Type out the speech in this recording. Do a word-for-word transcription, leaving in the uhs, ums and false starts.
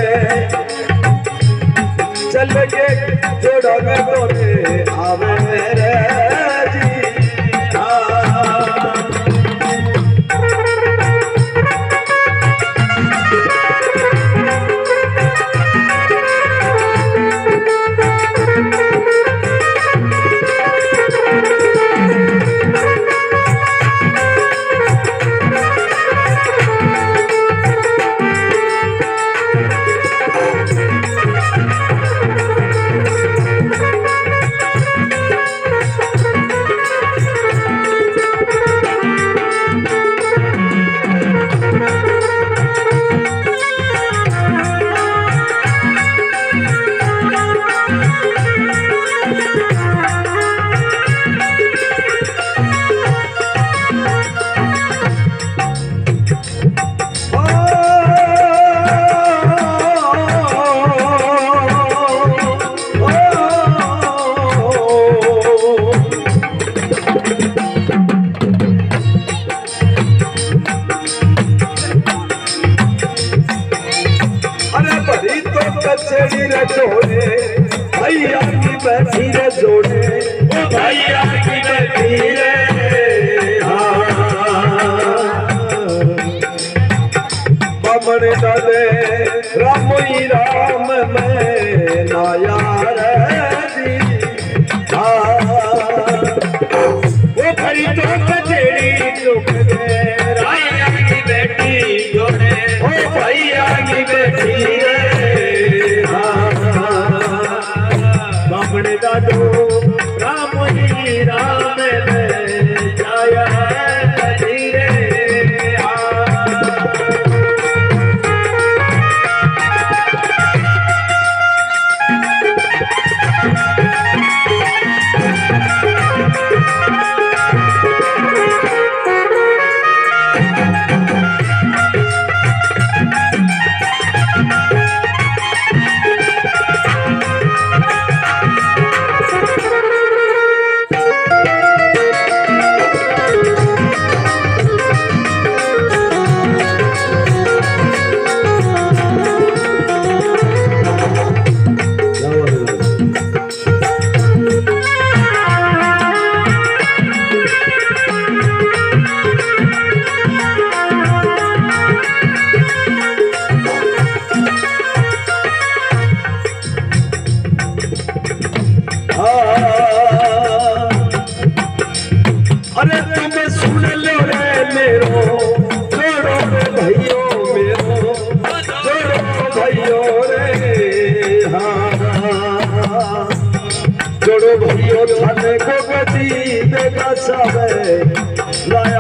चल के जोड़ा में तोरे आवे मेरे जी। कचेरी रे जोड़े भैया की बैठी रे जोड़े ओ भैया की बैठी रे बमन डाले राम ही राम में नाया रे वो भरी तो कचेरी जोड़े भैया की बैठी जोड़े ओ भैया की बैठी रे दादो राम ही राम में जाया धीरे अरे तुम्हें सुन लो रे मेरो जोड़ो रे भाइयों मेरो जोड़ो भाइयों रे हाँ जोड़ो भाइयों थाने को गदी बेगा सावे लाया